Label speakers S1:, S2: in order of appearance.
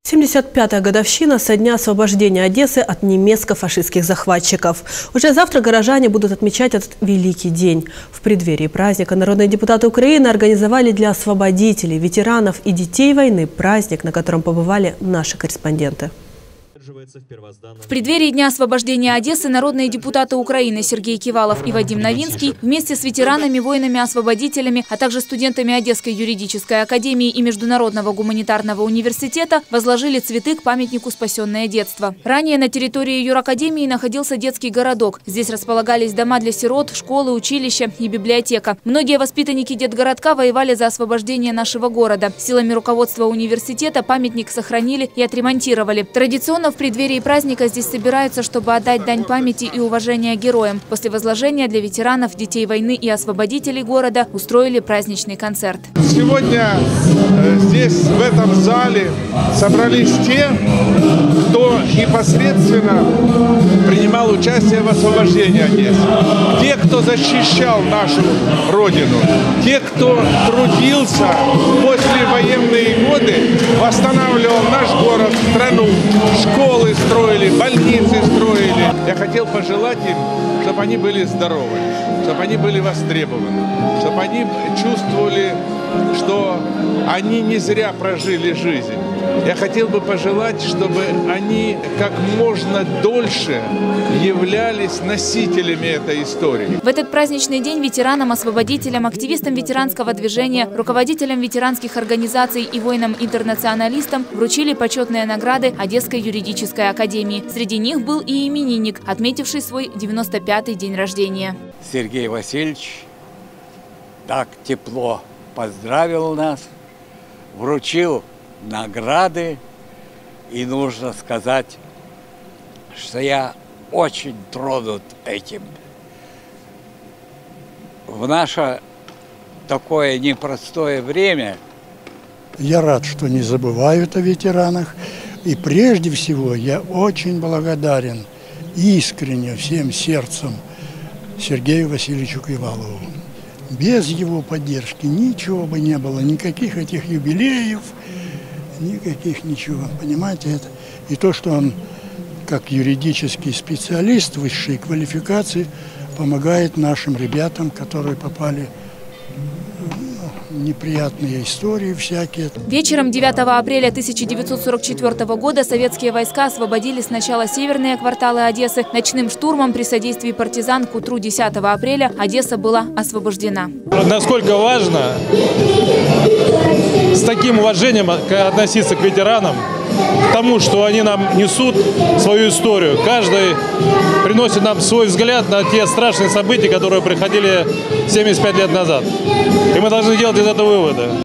S1: 75-я годовщина со дня освобождения Одессы от немецко-фашистских захватчиков. Уже завтра горожане будут отмечать этот великий день. В преддверии праздника народные депутаты Украины организовали для освободителей, ветеранов и детей войны праздник, на котором побывали наши корреспонденты.
S2: В преддверии Дня освобождения Одессы народные депутаты Украины Сергей Кивалов и Вадим Новинский вместе с ветеранами, воинами-освободителями, а также студентами Одесской юридической академии и Международного гуманитарного университета возложили цветы к памятнику «Спасенное детство». Ранее на территории юракадемии находился детский городок. Здесь располагались дома для сирот, школы, училища и библиотека. Многие воспитанники детгородка воевали за освобождение нашего города. Силами руководства университета памятник сохранили и отремонтировали. Традиционно в преддверии праздника здесь собираются, чтобы отдать дань памяти и уважения героям. После возложения для ветеранов, детей войны и освободителей города устроили праздничный концерт.
S3: Сегодня здесь, в этом зале, собрались те, кто непосредственно принимал участие в освобождении Одессы. Те, кто защищал нашу Родину. Те, кто трудился после военные годы, восстанавливал наш город, страну, школы строили, больницы строили. Я хотел пожелать им, чтобы они были здоровы, чтобы они были востребованы, чтобы они чувствовали, что они не зря прожили жизнь. Я хотел бы пожелать, чтобы они как можно дольше являлись носителями этой истории.
S2: В этот праздничный день ветеранам, освободителям, активистам ветеранского движения, руководителям ветеранских организаций и воинам-интернационалистам вручили почетные награды Одесской юридической академии. Среди них был и именинник, отметивший свой 95-й день рождения.
S4: Сергей Васильевич так тепло поздравил нас, вручил награды, и нужно сказать, что я очень тронут этим. В наше такое непростое время
S5: я рад, что не забывают о ветеранах, и прежде всего я очень благодарен искренне всем сердцем Сергею Васильевичу Кивалову. Без его поддержки ничего бы не было, никаких этих юбилеев, никаких ничего, понимаете это? И то, что он, как юридический специалист высшей квалификации, помогает нашим ребятам, которые попали в неприятные истории всякие.
S2: Вечером 9 апреля 1944 года советские войска освободили сначала северные кварталы Одессы. Ночным штурмом при содействии партизан к утру 10 апреля Одесса была освобождена.
S6: Насколько важно с таким уважением относиться к ветеранам, к тому, что они нам несут свою историю. Каждый приносит нам свой взгляд на те страшные события, которые происходили 75 лет назад. И мы должны делать из этого выводы.